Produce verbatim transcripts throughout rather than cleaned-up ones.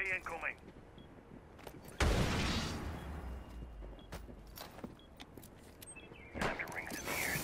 Enemy incoming. Time to ring some ears.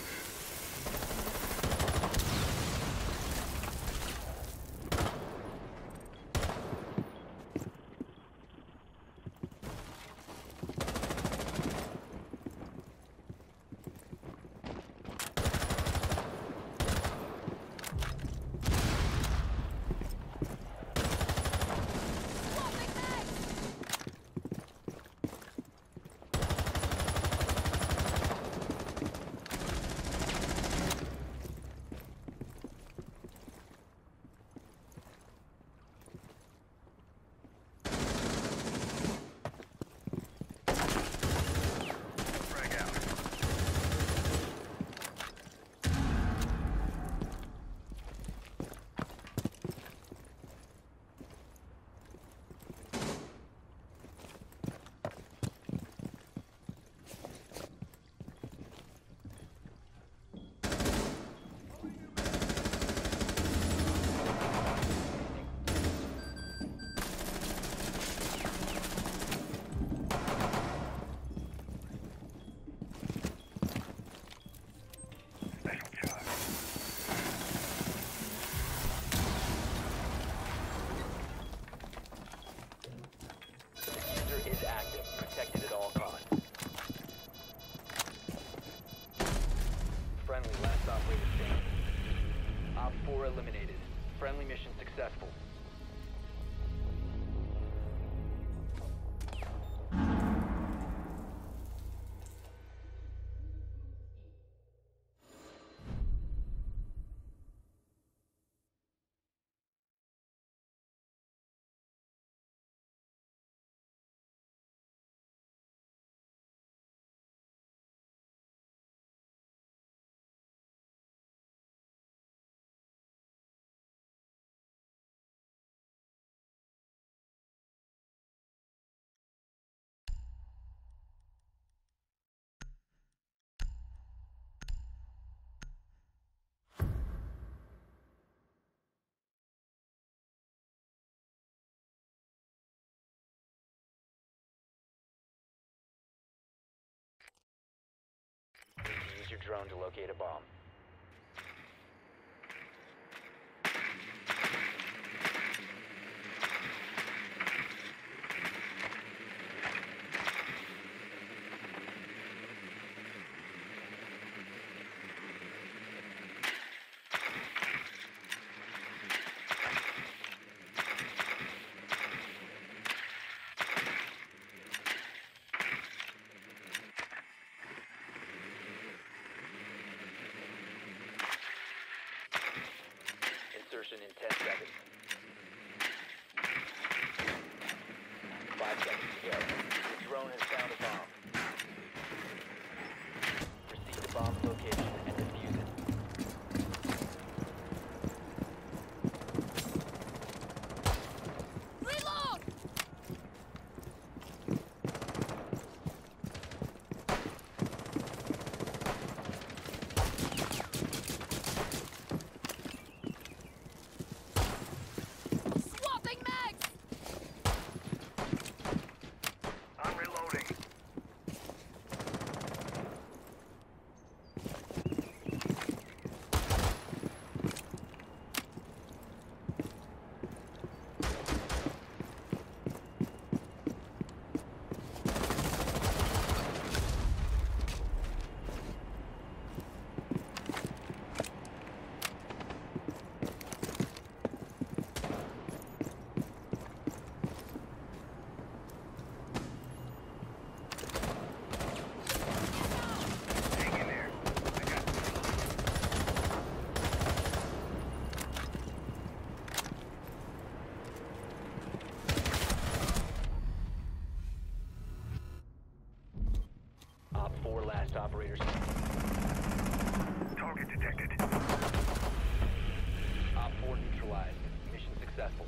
Is active, protected at all costs. Friendly, last operator standing. Op four eliminated. Friendly mission successful. Use your drone to locate a bomb. Insertion in ten seconds. Five seconds to go. The drone has found a bomb. Proceed to bomb's location and defuse it. Reload! Swapping mags! I'm reloading. Hang in there. I got Op four last operator standing. target detected. Op four neutralized. Mission successful.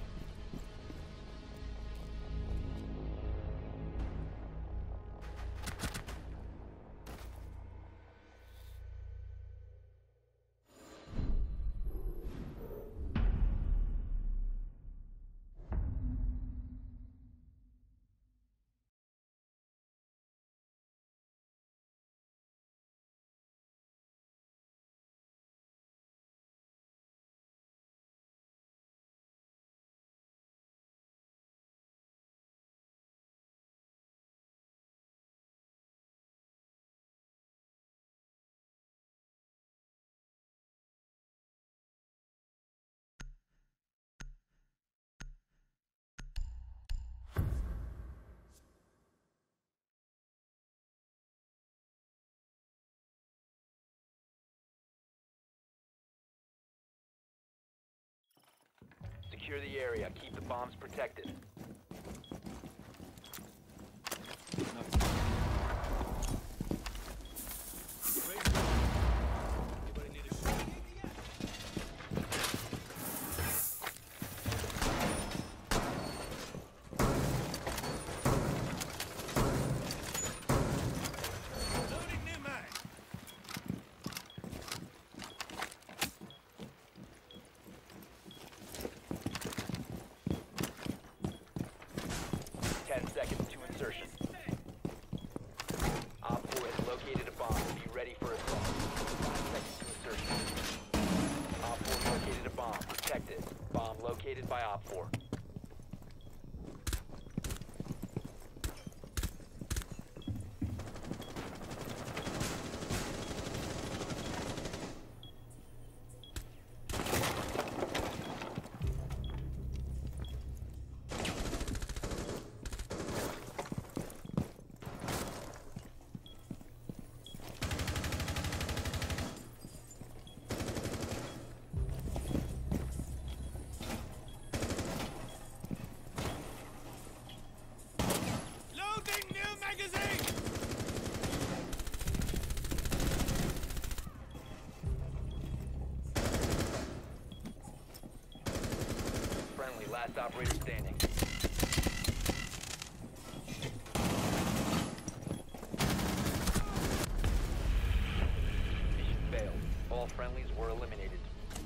Secure the area. Keep the bombs protected. Loading new mag. Ten seconds to insertion. Op four has located a bomb. Be ready for assault. Five seconds to insertion. Op four located a bomb. Protect it. Bomb located by Op four. Loading new magazine. Friendly, last operator standing. Mission failed. All friendlies were eliminated.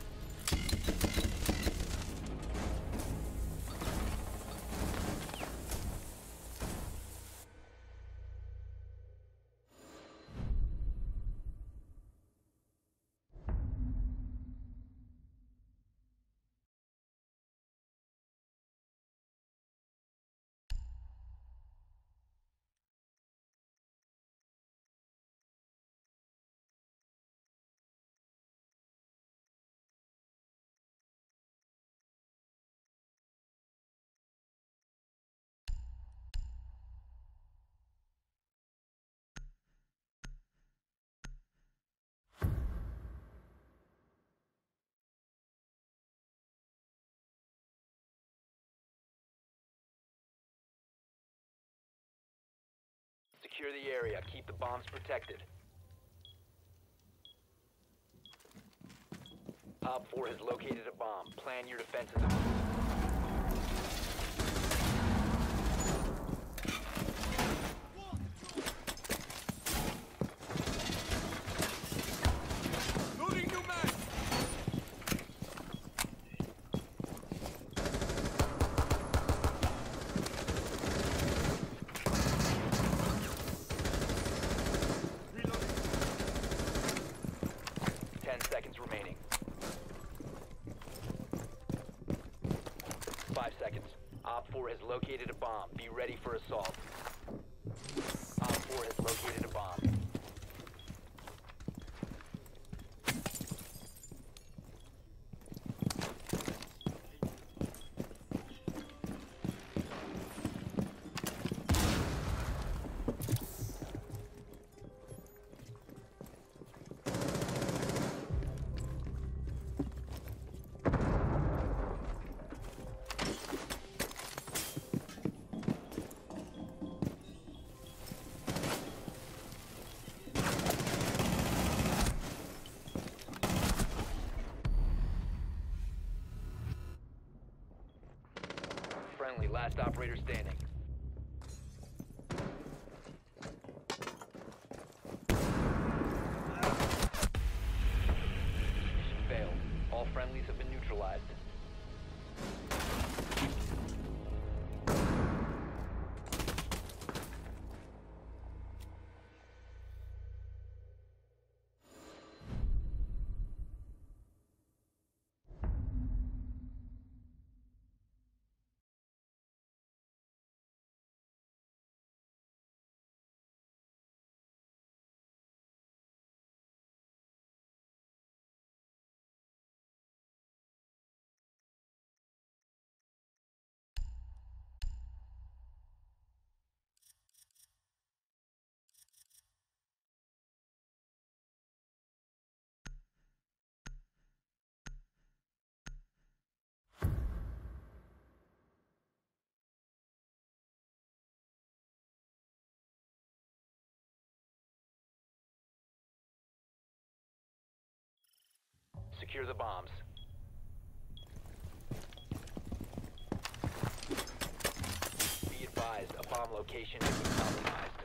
Secure the area. Keep the bombs protected. Op four has located a bomb. Plan your defenses. Loading new mag. Reloading. Ten seconds remaining. Five seconds. Op four has located a bomb. Be ready for assault. Op four has located a bomb. Friendly, last operator standing. Mission failed. All friendlies have been neutralized. secure the bombs. Be advised, a bomb location has been compromised.